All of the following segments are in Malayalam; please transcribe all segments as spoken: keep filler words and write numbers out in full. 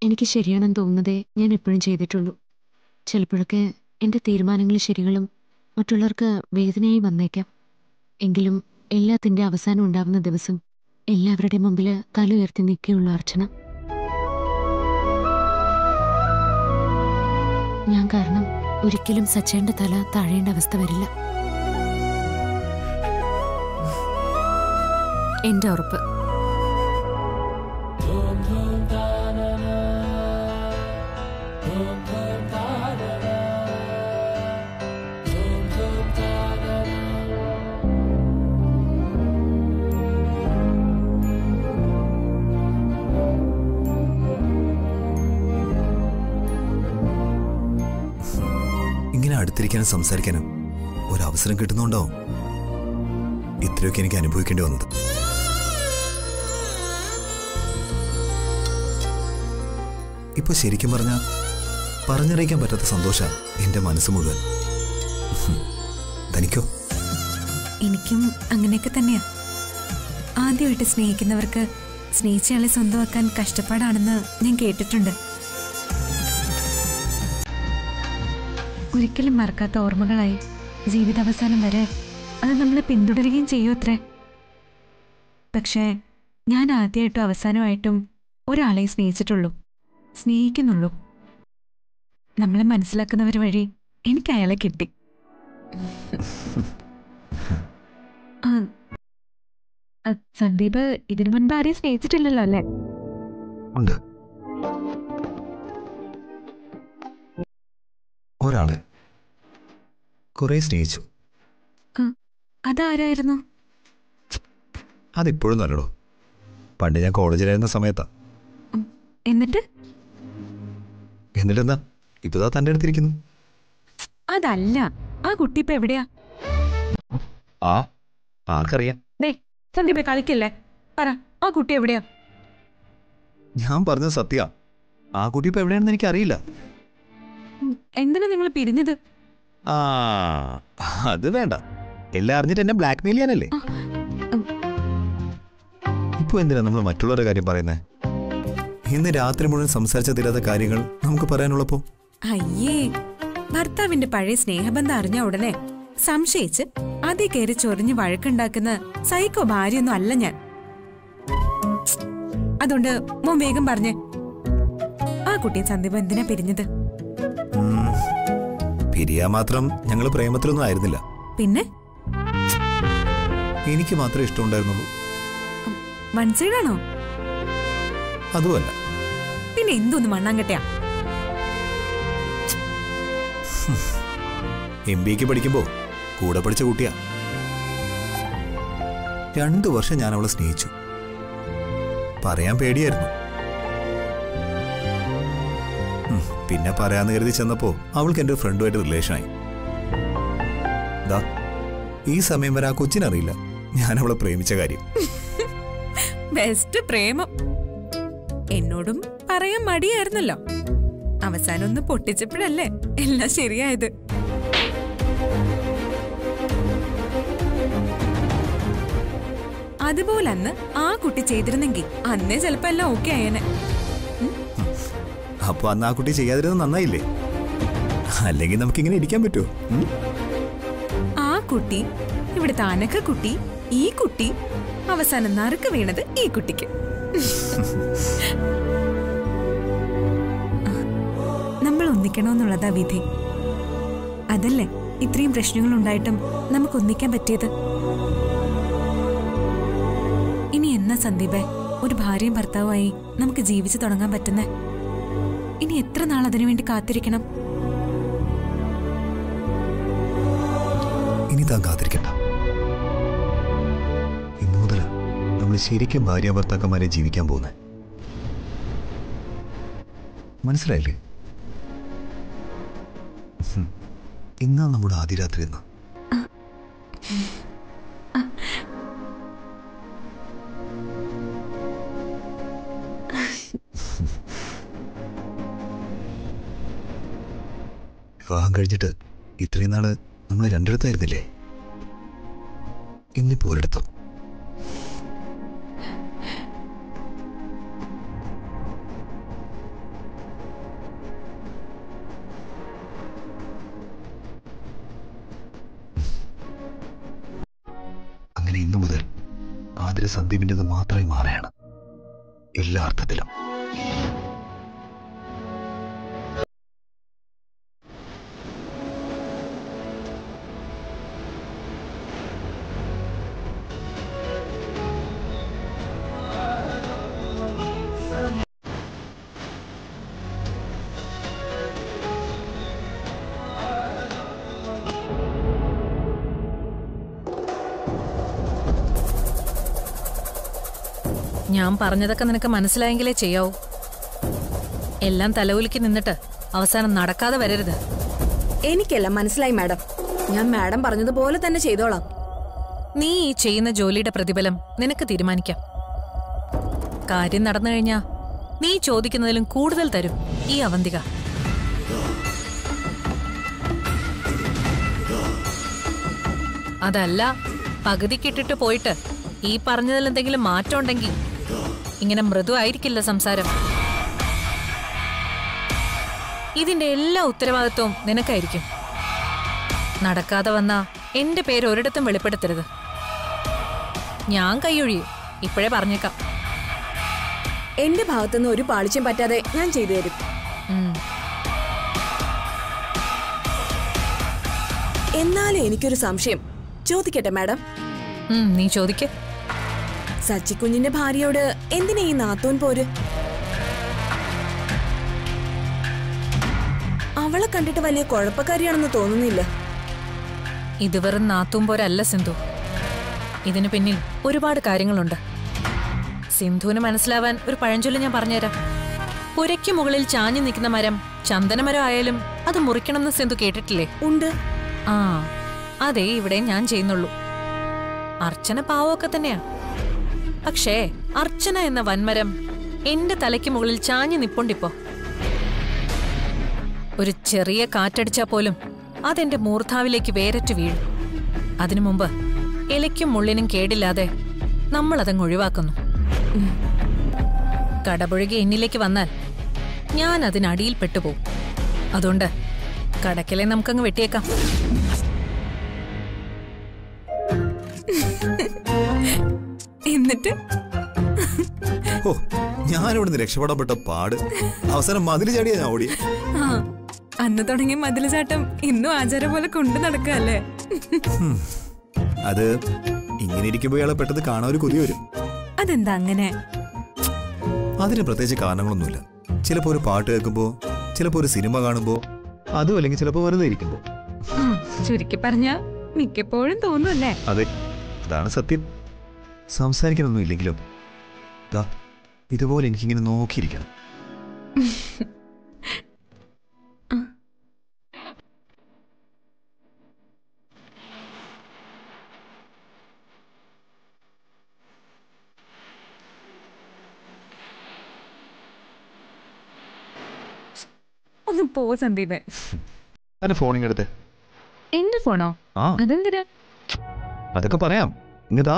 എനിക്ക് ശരിയാണെന്ന് തോന്നുന്നതേ ഞാൻ എപ്പോഴും ചെയ്തിട്ടുള്ളൂ. ചിലപ്പോഴൊക്കെ എൻ്റെ തീരുമാനങ്ങൾ ശരികളും മറ്റുള്ളവർക്ക് വേദനയായി വന്നേക്കാം. എങ്കിലും എല്ലാത്തിൻ്റെ അവസാനം ഉണ്ടാവുന്ന ദിവസം എല്ലാവരുടെ മുമ്പിൽ തല ഉയർത്തി നിൽക്കുകയുള്ളൂ അർച്ചന. ഞാൻ കാരണം ഒരിക്കലും സച്ചേന്റെ തല താഴേണ്ട അവസ്ഥ വരില്ല. എന്റെ ഉറപ്പ്. ഇങ്ങനെ അടുത്തിരിക്കാനും സംസാരിക്കാനും ഒരവസരം കിട്ടുന്നുണ്ടാവും ഇത്രയൊക്കെ എനിക്ക് അനുഭവിക്കേണ്ടി വന്നത്. ഇപ്പൊ ശരിക്കും പറഞ്ഞ പറഞ്ഞറിയിക്കാൻ പറ്റാത്ത സന്തോഷം എന്റെ മനസ്സ് മുഴുവൻ. തനിക്കോ? എനിക്കും അങ്ങനെയൊക്കെ തന്നെയാ. ആദ്യമായിട്ട് സ്നേഹിക്കുന്നവർക്ക് സ്നേഹിച്ചയാളെ സ്വന്തമാക്കാൻ കഷ്ടപ്പാടാണെന്ന് ഞാൻ കേട്ടിട്ടുണ്ട്. ഒരിക്കലും മറക്കാത്ത ഓർമ്മകളായി ജീവിതാവസാനം വരെ അത് നമ്മളെ പിന്തുടരുകയും ചെയ്യും അത്രേ. പക്ഷേ ഞാൻ ആദ്യമായിട്ടും അവസാനമായിട്ടും ഒരാളെ സ്നേഹിച്ചിട്ടുള്ളൂ, സ്നേഹിക്കുന്നുള്ളൂ. നമ്മളെ മനസ്സിലാക്കുന്നവർ വഴി എനിക്ക് അയാളെ കിട്ടി. സന്ദീപ് ഇതിനു മുൻപ് ആരെയും സ്നേഹിച്ചിട്ടില്ലല്ലോ അല്ലേ? ഉണ്ട്, ഒരാളെ കുറെ സ്നേഹിച്ചു. അതാരായിരുന്നു? അതിപ്പോഴും നല്ലടോ. പണ്ട് ഞാൻ കോളേജിലായിരുന്ന സമയത്താ. എന്നിട്ട് എന്നിട്ടെന്താ ഇപ്പതാ തൻ്റെ അടുത്തിരിക്കുന്നു. അതല്ല, ആ കുട്ടി ഇപ്പൊ എവിടെയാ? ആ ആർക്കറിയാം. സന്ദീപ് കളിക്കില്ലേ, പറ, ആ കുട്ടി എവിടെയാ? ഞാൻ പറഞ്ഞത് സത്യ. ആ കുട്ടി ഇപ്പൊ എവിടെയാണെന്ന് എനിക്ക് അറിയില്ല. എന്തിനാ നിങ്ങൾ പിരിഞ്ഞത്? ആ അത് വേണ്ട, എല്ലാം അറിഞ്ഞിട്ട് എന്നെ ബ്ലാക്ക് മെയിൽ ചെയ്യാനല്ലേ. ഇപ്പൊ എന്തിനാ നമ്മൾ മറ്റുള്ളവരുടെ കാര്യം പറയുന്നേ? ഇന്ന് രാത്രി മുഴുവൻ സംസാരിച്ച തീരാത്ത കാര്യങ്ങൾ നമുക്ക് പറയാനുള്ളപ്പോ. അയ്യേ, ഭർത്താവിന്റെ പഴയ സ്നേഹബന്ധം അറിഞ്ഞ ഉടനെ സംശയിച്ച് അതേ കയറി ചൊറിഞ്ഞ് വഴക്കുണ്ടാക്കുന്ന സൈക്കോ ഭാര്യയൊന്നും അല്ല ഞാൻ. അതുകൊണ്ട് മോൻ വേഗം പറഞ്ഞേ, ആ കുട്ടിയെ സന്ദീപ് എന്തിനാ പിരിഞ്ഞത്? പിരിയാ മാത്രം ഞങ്ങൾ പ്രേമത്തിലൊന്നും ആയിരുന്നില്ല. പിന്നെ എനിക്ക് മാത്രമേ ഇഷ്ടമുണ്ടായിരുന്നുള്ളൂ. വൺ സൈഡാണോ? അതുമല്ല. പിന്നെ എന്തോന്ന് മണ്ണാങ്കട്ടയാ? എം ബിക്ക് പഠിക്കുമ്പോ കൂടെ പഠിച്ച കുട്ടിയാ. രണ്ടു വർഷം ഞാൻ അവളെ സ്നേഹിച്ചു. പറയാൻ പേടിയായിരുന്നു. പിന്നെ പറയാന്ന് കരുതി ചെന്നപ്പോ അവൾക്ക് എന്റെ ഫ്രണ്ടുമായിട്ട് റിലേഷനായി. ദാ ഈ സമയം വരെ ആ കൊച്ചിനറിയില്ല ഞാൻ അവളെ പ്രേമിച്ച കാര്യം. ബെസ്റ്റ് പ്രേമം. എന്നോടും പറയാൻ മടിയായിരുന്നല്ലോ. അവസാനം ഒന്ന് പൊട്ടിച്ചപ്പോഴല്ലേ എല്ലാം ശരിയായത്. അതുപോലെ അന്ന് ആ കുട്ടി ചെയ്തിരുന്നെങ്കിൽ അന്നേ ചിലപ്പോ എല്ലാം ഓക്കെ ആയേനെ. അപ്പൊ അന്ന് ആ കുട്ടി ചെയ്യാതിരുന്നത് നന്നായില്ലേ? അല്ലെങ്കിൽ നമുക്കിങ്ങനെ ഇരിക്കാൻ പറ്റുമോ? ആ കുട്ടി, ഇവിടുത്തെ അനക്ക കുട്ടി, ഈ കുട്ടി, അവസാനം നറുക്ക് വീണത് ഈ കുട്ടിക്ക്. നമ്മൾ ഒന്നിക്കണമെന്നുള്ളതാ വിധി. അതല്ലേ ഇത്രയും പ്രശ്നങ്ങൾ ഉണ്ടായിട്ടും നമുക്ക് ഒന്നിക്കാൻ പറ്റിയത്. ഇനി എന്നാ സന്ദീപേ ഒരു ഭാര്യയും ഭർത്താവുമായി നമുക്ക് ജീവിച്ചു തുടങ്ങാൻ പറ്റുന്നേ? ഇനി എത്ര നാൾ അതിനു വേണ്ടി കാത്തിരിക്കണം? ഇനി താൻ കാത്തിരിക്കണ്ട. ഇന്നു മുതൽ നമ്മൾ ശരിക്കും ഭാര്യ ഭർത്താക്കന്മാരെ ജീവിക്കാൻ പോകുന്നേ. മനസ്സിലായില്ലേ? ഇന്നാ നമ്മുടെ ആദ്യ രാത്രി എന്ന്. വിവാഹം കഴിഞ്ഞിട്ട് ഇത്രയും നാള് നമ്മൾ രണ്ടിടത്തായിരുന്നില്ലേ? ഇന്നിപ്പോ ഒരിടത്തും. ഇന്നു മുതൽ ആതിര സന്ദീപിൻ്റെത് മാത്രമേ മാറുകയാണ്, എല്ലാ അർത്ഥത്തിലും. ഞാൻ പറഞ്ഞതൊക്കെ നിനക്ക് മനസ്സിലായെങ്കിലേ ചെയ്യാവൂ. എല്ലാം തലകുലുക്കി നിന്നിട്ട് അവസാനം നടക്കാതെ വരരുത്. എനിക്കെല്ലാം മനസ്സിലായി മാഡം. ഞാൻ മാഡം പറഞ്ഞതുപോലെ തന്നെ ചെയ്തോളാം. നീ ഈ ചെയ്യുന്ന ജോലിയുടെ പ്രതിഫലം നിനക്ക് തീരുമാനിക്കാം. കാര്യം നടന്നു കഴിഞ്ഞാ നീ ചോദിക്കുന്നതിലും കൂടുതൽ തരും ഈ അവന്തിക. അതല്ല പകുതിക്കിട്ടിട്ട് പോയിട്ട് ഈ പറഞ്ഞതിൽ എന്തെങ്കിലും മാറ്റം ഉണ്ടെങ്കിൽ ഇങ്ങനെ മൃദു ആയിരിക്കില്ല സംസാരം. ഇതിന്റെ എല്ലാ ഉത്തരവാദിത്വവും നിനക്കായിരിക്കും. നടക്കാതെ വന്നാ എന്റെ പേര് ഒരിടത്തും വെളിപ്പെടുത്തരുത്. ഞാൻ കൈയൊഴിയും, ഇപ്പോഴേ പറഞ്ഞേക്കാം. എന്റെ ഭാഗത്തുനിന്ന് ഒരു പാളിച്ചും പറ്റാതെ ഞാൻ ചെയ്തു തരും. എന്നാലും എനിക്കൊരു സംശയം ചോദിക്കട്ടെ മാഡം? നീ ചോദിക്ക. സച്ചിക്കുഞ്ഞിന്റെ ഭാര്യയോട് എന്തിനാ ഈ നാത്തോൻ പോര്? അവളെ കണ്ടിട്ട് വലിയ കുഴപ്പക്കാരിയാണെന്ന് തോന്നുന്നില്ല. ഇത് വെറും നാത്തും പോരല്ല സിന്ധു. ഇതിനു പിന്നിൽ ഒരുപാട് കാര്യങ്ങളുണ്ട്. സിന്ധുവിന് മനസ്സിലാവാൻ ഒരു പഴഞ്ചൊല്ല് ഞാൻ പറഞ്ഞുതരാം. പുരയ്ക്ക് മുകളിൽ ചാഞ്ഞു നിൽക്കുന്ന മരം ചന്ദനമരം ആയാലും അത് മുറിക്കണമെന്ന് സിന്ധു കേട്ടിട്ടില്ലേ? ഉണ്ട്. ആ അതേ ഇവിടെ ഞാൻ ചെയ്യുന്നുള്ളൂ. അർച്ചന പാവമൊക്കെ തന്നെയാ. പക്ഷേ അർച്ചന എന്ന വൻമരം എന്റെ തലയ്ക്ക് മുകളിൽ ചാഞ്ഞു നിപ്പുണ്ടിപ്പോ. ഒരു ചെറിയ കാറ്റടിച്ചാ പോലും അതെന്റെ മൂർധാവിലേക്ക് വേരറ്റ് വീഴും. അതിനു മുമ്പ് ഇലയ്ക്കും മുള്ളിനും കേടില്ലാതെ നമ്മൾ അതങ്ങ് ഒഴിവാക്കുന്നു. കടപുഴകി എന്നിലേക്ക് വന്നാൽ ഞാൻ അതിനടിയിൽ പെട്ടുപോകും. അതുകൊണ്ട് കടക്കലെ നമുക്കങ്ങ് വെട്ടിയേക്കാം. എന്നിട്ട് ഓ, ഞാനിവിടുന്ന് രക്ഷപ്പെടപ്പെട്ട പാട്. അവസാനം മതില് ചാടിയാ ഞാൻ ഓടി. അന്ന് തുടങ്ങിയ മതില് ചാട്ടം ഇന്നും ആചാരം പോലെ കൊണ്ടു നടക്കല്ലേ? അത് ഇങ്ങനെ ഇരിക്കുമ്പോ ഇയാളെ പെട്ടെന്ന് കാണാൻ ഒരു കൊതി വരും. അതെന്താ അങ്ങനെ? അതിന് പ്രത്യേകിച്ച് കാരണങ്ങളൊന്നുമില്ല. ചിലപ്പോ ഒരു പാട്ട് കേൾക്കുമ്പോ, ചിലപ്പോ ഒരു സിനിമ കാണുമ്പോ, അതും അല്ലെങ്കിൽ ചിലപ്പോ വെറുതെ ഇരിക്കുമ്പോ. ചുരുക്കി പറഞ്ഞ മിക്കപ്പോഴും തോന്നുമല്ലേ? അതെ, അതാണ് സത്യം. സംസാരിക്കാനൊന്നും ഇല്ലെങ്കിലും ഇതുപോലെ എനിക്കിങ്ങനെ നോക്കിയിരിക്കണം. ഒന്ന് പോ സന്ദീപ്. ഫോണിങ്ങെടുത്ത്. എന്റെ ഫോണോ? അതെന്തിനാ? അതൊക്കെ പറയാം. ഇങ്ങതാ.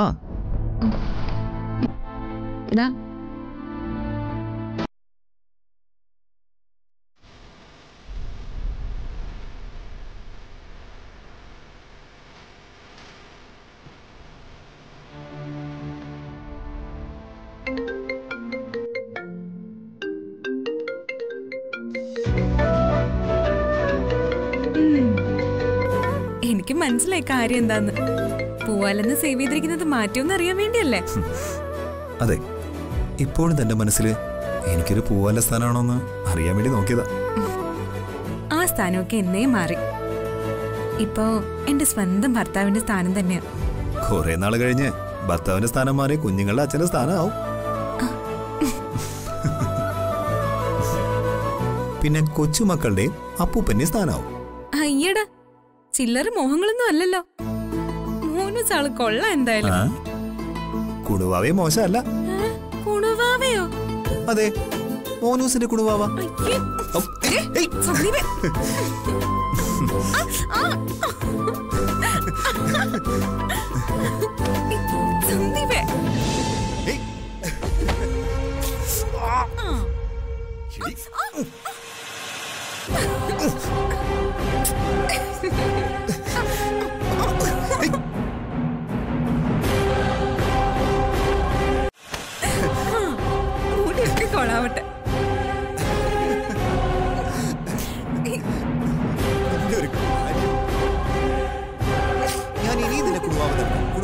എനിക്ക് മനസ്സിലായി കാര്യം എന്താന്ന്. പൂവാലെന്ന് സേവ് ചെയ്തിരിക്കുന്നത് മാറ്റോന്ന് അറിയാൻ വേണ്ടിയല്ലേ? അതെ, ഇപ്പോഴും തന്റെ മനസ്സിൽ എനിക്കൊരു പൂവാല സ്ഥാനമാണോന്ന് അറിയാൻ വേണ്ടി നോക്കിയതാ. ആ സ്ഥാനമൊക്കെ എന്നേ മാറി. ഇപ്പോ എന്റെ സ്വന്തം ഭർത്താവിന്റെ സ്ഥാനം തന്നെയാ. കുറെ നാൾ കഴിഞ്ഞ് ഭർത്താവിന്റെ സ്ഥാനം മാറി കുഞ്ഞുങ്ങളുടെ അച്ഛന്റെ സ്ഥാനമാവും. പിന്നെ കൊച്ചുമക്കളുടെയും അപ്പൂപ്പന്റെ സ്ഥാനമാവും. അയ്യടാ, ചില്ലറ മോഹങ്ങളൊന്നും അല്ലല്ലോ. മോനൂസ് ആള് കൊള്ളാം എന്തായാലും. കുണുവാവേ മോശമല്ല. കുണുവാവയോ? അതെ, മോനൂസിന്റെ കുണുവാവ.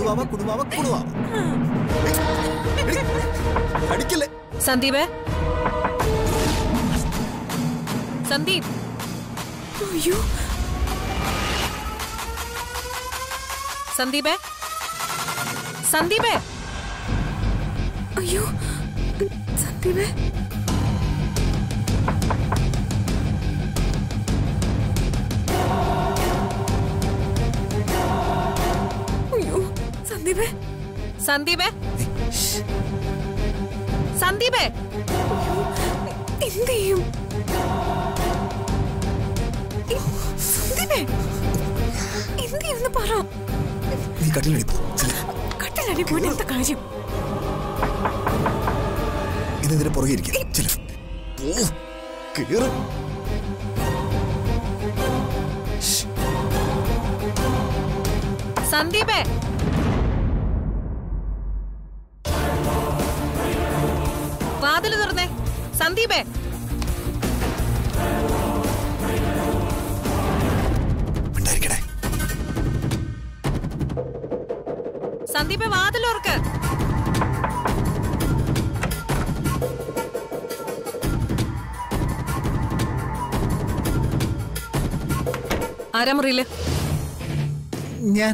കുടുവാവ കുടുവാവ കുടുവാവ. അടിക്കല്ലേ സന്ദീപേ, സന്ദീപ്. അയ്യോ സന്ദീപേ, സന്ദീപേ. അയ്യോ സന്ദീപേ. അയ്യോ സന്ദീപേ. സന്ദീപേ, സന്ദീപേ. എന്ത് ചെയ്യും സന്ദീപേ? എന്ത് ചെയ്യുമെന്ന് പറ. നീ കട്ടിലടി പോ. കട്ടിലടി പോയി എന്താ കാര്യം? ഇതിന്റെ പുറകെ ഇരിക്കും. സന്ദീപേ, വാതില് തുറന്നേ. സന്ദീപേ, സന്ദീപേ, വാതിൽ തുറക്ക്. ആരാ മുറിയില്? ഞാൻ.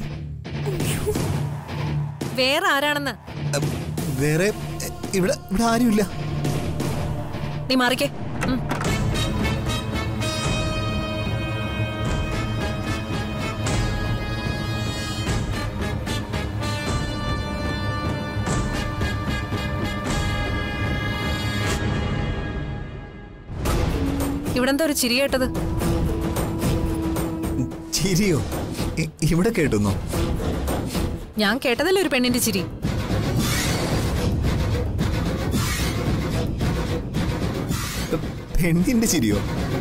വേറെ ആരാണെന്ന്? വേറെ ഇവിടെ ഇവിടെ ആരുമില്ല. നീ മാറിക്കേ. ഇവിടെന്താ ഒരു ചിരി കേട്ടത്? ചിരിയോ? ഇവിടെ കേട്ടുന്നോ? ഞാൻ കേട്ടതല്ലേ ഒരു പെണ്ണിന്റെ ചിരി. പെണ്ണിന്റെ ചിരിയോ?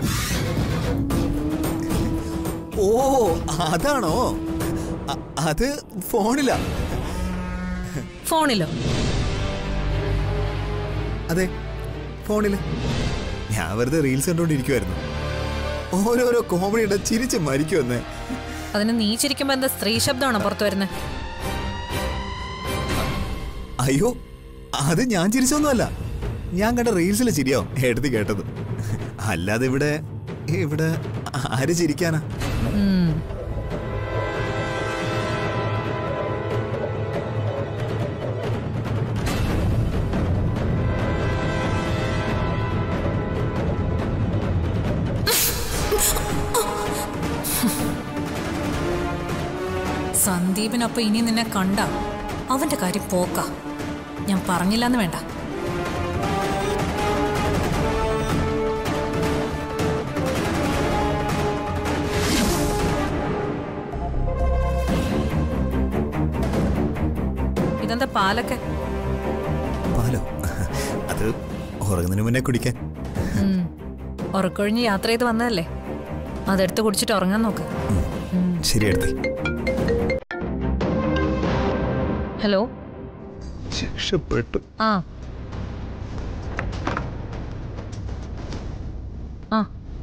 ഓ അതാണോ? അത് ഫോണിലാ. ഫോണിലോ? അതെ ഫോണില്. ഞാൻ വെറുതെ റീൽസ് കണ്ടോണ്ടിരിക്കുവായിരുന്നു. ഓരോരോ കോമഡിയുടെ ചിരിച്ച് മരിക്കുമെന്ന്. അതിന് നീ ചിരിക്കുമ്പോ എന്താ സ്ത്രീ ശബ്ദമാണോ പുറത്തു വരുന്നത്? അയ്യോ അത് ഞാൻ ചിരിച്ചൊന്നുമല്ല. ഞാൻ കണ്ട റീൽസിലെ ചിരിയോ എടുത്ത് കേട്ടത്. അല്ലാതെ ഇവിടെ ഇവിടെ ആര് ചിരിക്കാനാ? സന്ദീപിനൊപ്പം ഇനി നിന്നെ കണ്ട അവന്റെ കാര്യം പോക്ക. ഞാൻ പറഞ്ഞില്ലെന്ന് വേണ്ട. ഇതെന്താ പാലൊക്കെ? പാലോ? അത് ഉറങ്ങുന്നതിന് മുന്നേ കുടിക്കാൻ. ഉറക്കൊഴിഞ്ഞ് യാത്ര ചെയ്ത് വന്നതല്ലേ, അതെടുത്ത് കുടിച്ചിട്ട് ഉറങ്ങാൻ നോക്ക്. ശരി എടുത്തേ. ഹലോ. രക്ഷപ്പെട്ടു. ആ ആ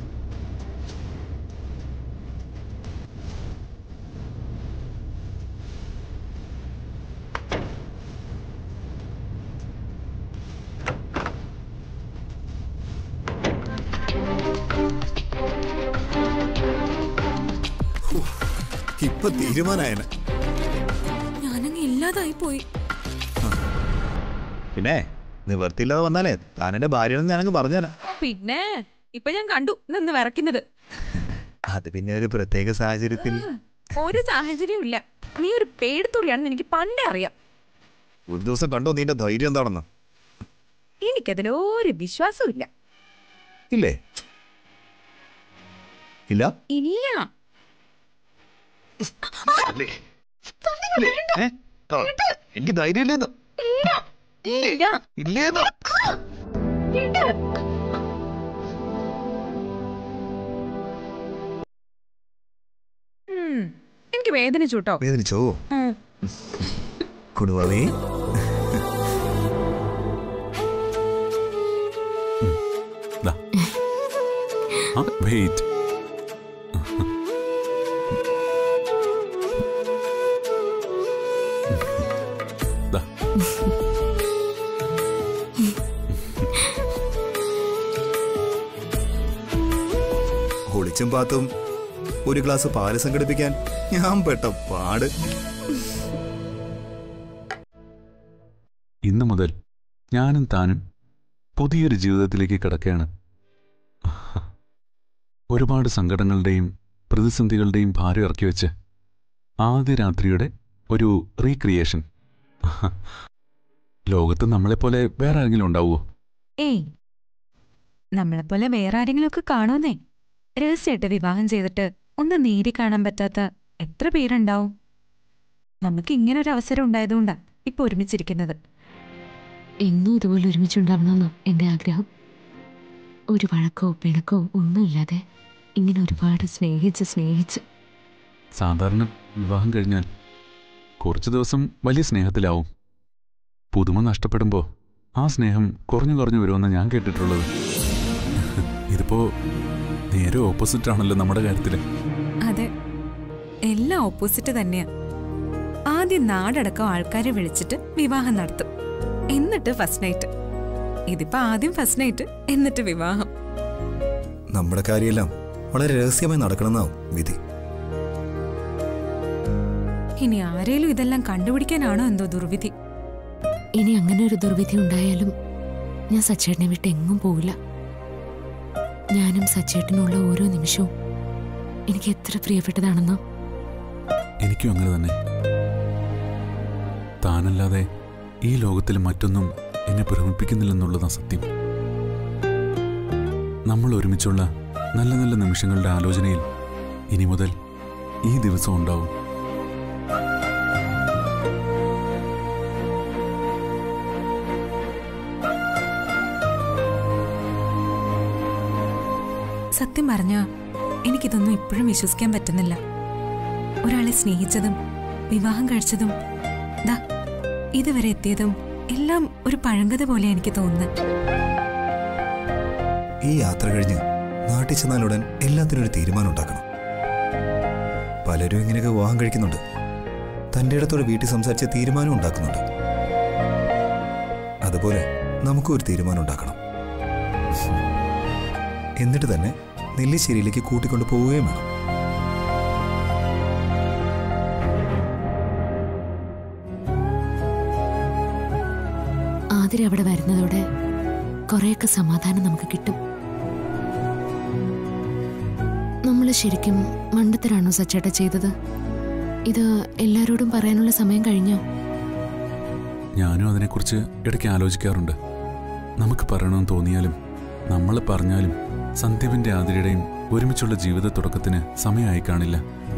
ഇപ്പൊ തീരുമാനായന. ഞാനങ്ങ് ഇല്ലാതായി പോയി. പിന്നെ നിവർത്തിയില്ലാതെ വന്നാലേ താൻ എന്റെ ഭാര്യയെന്ന് ഞാനങ്ങ് പറഞ്ഞുതരാം. പിന്നെ ഇപ്പൊ ഞാൻ കണ്ടു നിന്ന് വിറയ്ക്കുന്നത്. അത് പിന്നെ ഒരു പ്രത്യേക സാഹചര്യത്തിൽ. ഒരു സാഹചര്യവും ഇല്ല. നീ ഒരു പേടിത്തുള്ളിയാണെന്ന് എനിക്ക് പണ്ടേ അറിയാം. ഒരു ദിവസം കണ്ടോ നിന്റെ ധൈര്യം എന്താണെന്ന്? എനിക്കതിലൊരു വിശ്വാസവും ഇല്ല. ഇല്ലേ? ഇല്ല ഇല്ല. എനിക്ക് ധൈര്യമില്ലെന്ന്. ഇല്ലേന്ന്. എനിക്ക് വേദനിച്ചു കേട്ടോ. വേദനിച്ചോ? കുടുവാവേ വെയിറ്റ്. ഒളിച്ചും പാത്തും ഒരു ഗ്ലാസ് പാല് സംഘടിപ്പിക്കാൻ ഞാൻ പെട്ട പാട്. ഇന്നു മുതൽ ഞാനും താനും പുതിയൊരു ജീവിതത്തിലേക്ക് കിടക്കുകയാണ്. ഒരുപാട് സങ്കടങ്ങളുടെയും പ്രതിസന്ധികളുടെയും ഭാരം ഇറക്കി വെച്ച് ആദ്യ രാത്രിയുടെ ഒരു റീക്രിയേഷൻ. ലോകത്ത് നമ്മളെപ്പോലെ വേറെ ആരെങ്കിലും ഉണ്ടാവുമോ? ഏയ്, നമ്മളെപ്പോലെ വേറെ ആരെങ്കിലുമൊക്കെ കാണുന്നേ. രഹസ്യമായിട്ട് വിവാഹം ചെയ്തിട്ട് ഒന്ന് നേരി കാണാൻ പറ്റാത്ത എത്ര പേരുണ്ടാവും? നമുക്ക് ഇങ്ങനൊരു അവസരം ഉണ്ടായതുകൊണ്ടാ ഇപ്പൊ ഒരുമിച്ചിരിക്കുന്നത്. എന്നും ഇതുപോലെ ഒരുമിച്ചുണ്ടാവണമെന്നോ എൻ്റെ ആഗ്രഹം. ഒരു വഴക്കോ പിണക്കോ ഒന്നുമില്ലാതെ ഇങ്ങനെ ഒരുപാട് സ്നേഹിച്ച് സ്നേഹിച്ച്. സാധാരണ വിവാഹം കഴിഞ്ഞാൽ കുറച്ചു ദിവസം വലിയ സ്നേഹത്തിലാവും. പുതുമ നഷ്ടപ്പെടുമ്പോൾ ആ സ്നേഹം കുറഞ്ഞു കുറഞ്ഞു വരുമെന്ന് ഞാൻ കേട്ടിട്ടുള്ളത്. ഇതിപ്പോ നേരെ ഓപ്പോസിറ്റ് ആണല്ലോ നമ്മുടെ കാര്യത്തില്. അതെ, എല്ലാം ഓപ്പോസിറ്റ് തന്നെയാ. ആദ്യം നാടടക്കം ആൾക്കാരെ വിളിച്ചിട്ട് വിവാഹം നടത്തും, എന്നിട്ട് ഫസ്റ്റ് നൈറ്റ്. ഇതിപ്പോ ആദ്യം ഫസ്റ്റ് നൈറ്റ് എന്നിട്ട് വിവാഹം. നമ്മുടെ കാര്യമെല്ലാം വളരെ രഹസ്യമായി നടക്കണമെന്നാവും വിധി. ഇനി ആരേലും ഇതെല്ലാം കണ്ടുപിടിക്കാനാണോ എന്തോ ദുർവിധി. ഇനി അങ്ങനെ ഒരു ദുർവിധി ഉണ്ടായാലും ഞാൻ സച്ചേട്ടനെ വിട്ട് എങ്ങും പോവില്ല. ഞാനും സച്ചേട്ടനുള്ള ഓരോ നിമിഷവും എനിക്ക് എത്ര പ്രിയപ്പെട്ടതാണെന്നോ. എനിക്കും അങ്ങനെ തന്നെ. താനല്ലാതെ ഈ ലോകത്തിൽ മറ്റൊന്നും എന്നെ ഭ്രമിപ്പിക്കുന്നില്ലെന്നുള്ളതാ സത്യം. നമ്മൾ ഒരുമിച്ചുള്ള നല്ല നല്ല നിമിഷങ്ങളുടെ ആലോചനയിൽ ഇനി മുതൽ ഈ ദിവസം ഉണ്ടാവും. സത്യം പറഞ്ഞാ എനിക്കിതൊന്നും ഇപ്പോഴും വിശ്വസിക്കാൻ പറ്റുന്നില്ല. ഒരാളെ സ്നേഹിച്ചതും വിവാഹം കഴിച്ചതും ദാ ഇതുവരെ എത്തിയതും എല്ലാം ഒരു പഴങ്കഥ പോലെ എനിക്ക് തോന്നുന്നത്. ഈ യാത്ര കഴിഞ്ഞ് നാട്ടിൽ ചെന്നാലുടൻ എല്ലാത്തിനും ഒരു തീരുമാനം ഉണ്ടാക്കണം. പലരും ഇങ്ങനെയൊക്കെ വിവാഹം കഴിക്കുന്നുണ്ട്. തൻ്റെ ഇടത്തോടെ വീട്ടിൽ സംസാരിച്ച് തീരുമാനം ഉണ്ടാക്കുന്നുണ്ട്. അതുപോലെ നമുക്കും ഒരു തീരുമാനം ഉണ്ടാക്കണം. എന്നിട്ട് തന്നെ നെല്ലിശ്ശേരിയിലേക്ക് കൂട്ടിക്കൊണ്ട് പോവുകയും വേണം. ആതിര അവിടെ വരുന്നതോടെ കുറേയൊക്കെ സമാധാനം നമുക്ക് കിട്ടും. നമ്മൾ ശരിക്കും മണ്ടത്തരാണോ സച്ചേട്ട ചെയ്തത്? ഇത് എല്ലാവരോടും പറയാനുള്ള സമയം കഴിഞ്ഞോ? ഞാനും അതിനെക്കുറിച്ച് ഇടയ്ക്ക് ആലോചിക്കാറുണ്ട്. നമുക്ക് പറയണമെന്ന് തോന്നിയാലും നമ്മൾ പറഞ്ഞാലും സന്ധ്യവിന്റെ ആതിരയുടെയും ഒരുമിച്ചുള്ള ജീവിത തുടക്കത്തിന് സമയമായി കാണില്ല.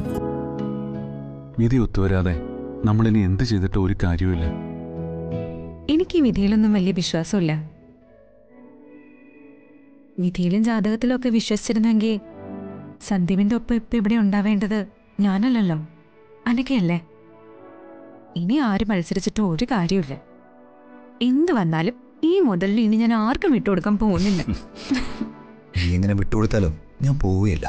വിധി ഒത്തുവരാതെ നമ്മളിനി എന്ത് ചെയ്തിട്ട് ഒരു കാര്യവുമില്ല. എനിക്ക് ഈ വിധിയിലൊന്നും വലിയ വിശ്വാസമില്ല. വിധിയിലും ജാതകത്തിലും ഒക്കെ വിശ്വസിച്ചിരുന്നെങ്കിൽ സന്ദീപിന്റെ ഒപ്പം ഇപ്പം ഇവിടെ ഉണ്ടാവേണ്ടത് ഞാനല്ലല്ലോ, അനക്കയല്ലേ. ഇനി ആരും മത്സരിച്ചിട്ട് ഒരു കാര്യമില്ല. എന്ത് വന്നാലും ഈ മുതലിൽ ഇനി ഞാൻ ആർക്കും വിട്ടുകൊടുക്കാൻ പോകുന്നില്ല. നീ എങ്ങനെ വിട്ടുകൊടുത്താലോ ഞാൻ പോവുകയില്ല.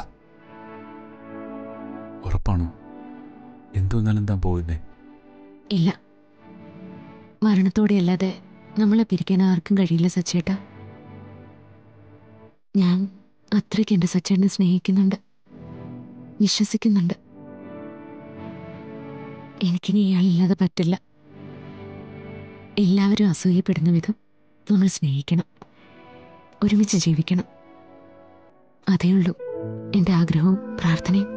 ഉറപ്പാണോ? എന്തോന്നാലും താൻ പോയില്ലേ? ഇല്ല, മരണത്തോടെ അല്ലാതെ നമ്മളെ പിരിക്കാൻ ആർക്കും കഴിയില്ല സച്ചേട്ട. ഞാൻ അത്രയ്ക്ക് എൻ്റെ സച്ചേട്ടനെ സ്നേഹിക്കുന്നുണ്ട്, വിശ്വസിക്കുന്നുണ്ട്. എനിക്കിനി ഇയാളില്ലാതെ പറ്റില്ല. എല്ലാവരും അസൂയപ്പെടുന്ന വിധം നമ്മൾ സ്നേഹിക്കണം, ഒരുമിച്ച് ജീവിക്കണം. അതേ ഉള്ളൂ എൻ്റെ ആഗ്രഹവും പ്രാർത്ഥനയും.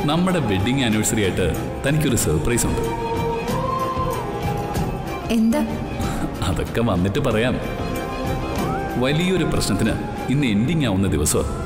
നമ്മുടെ വെഡിങ് ആനിവേഴ്സറി ആയിട്ട് തനിക്കൊരു സർപ്രൈസ് ഉണ്ട്. എന്താ? അതൊക്കെ വന്നിട്ട് പറയാം. വലിയൊരു പ്രശ്നത്തിന് ഇന്ന് എൻഡിങ് ആവുന്ന ദിവസം